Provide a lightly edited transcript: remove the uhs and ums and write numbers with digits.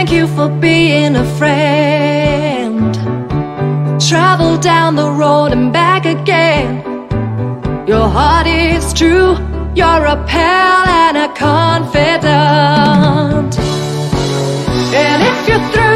thank you for being a friend. Travel down the road and back again. Your heart is true, you're a pal and a confidant. And if you're through